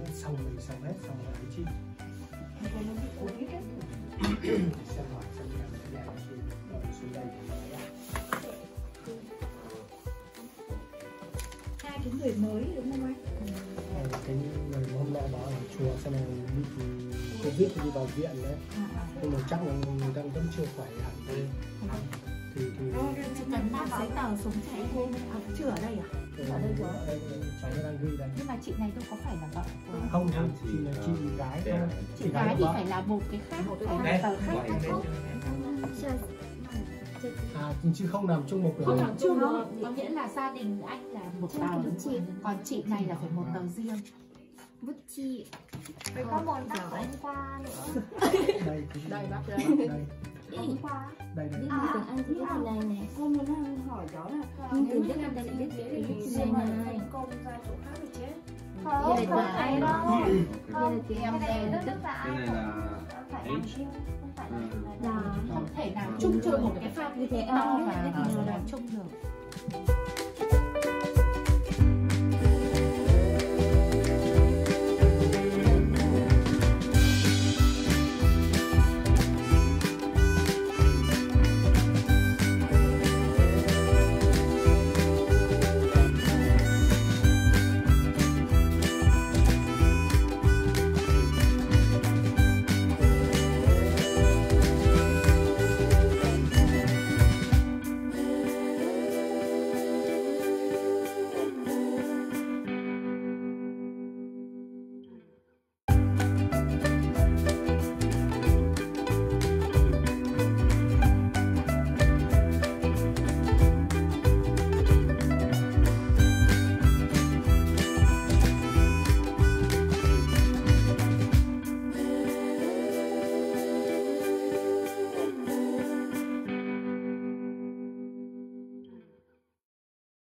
xong mình xong hết xong rồi chị xem hỏi xem em thế nào xuống đây thì nói hai cái người mới đúng không anh? cái người hôm nọ bảo ở chùa xong rồi bị Covid thì đi vào viện đấy, nhưng mà chắc là người đang vẫn chưa khỏe hẳn thôi. Thì Chị cần làm giấy tờ sống trẻ em chưa ở đây à? Ở đây rồi. Cháu đang ghi đây. Nhưng mà chị này tôi có phải là vợ của... Không, chị là chị gái thôi. Chị gái thì phải là một cái khác, phải là tờ khác. Chứ không nằm chung một Không nằm chung đâu, có nghĩa là gia đình anh là một tờ, còn chị này là phải một tờ riêng. Bút chì. Phải có món bác của hôm qua nữa. Đây Bác đây. Đây. Hôm qua. Đây. Nhưng mà tưởng anh thấy cái này này. Con muốn hỏi đó là nhưng từ biết anh biết cái này này. Công ra chỗ khác thì chết. Không, không phải đâu. Không, em đây Tức là ai phải làm riêng, không phải là không thể nào chung cho một cái file như thế to mà làm chung được.